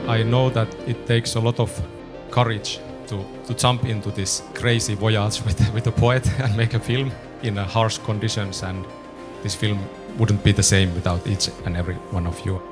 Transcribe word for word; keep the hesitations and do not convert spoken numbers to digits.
I know that it takes a lot of courage to, to jump into this crazy voyage with, with a poet and make a film in uh, harsh conditions, and this film wouldn't be the same without each and every one of you.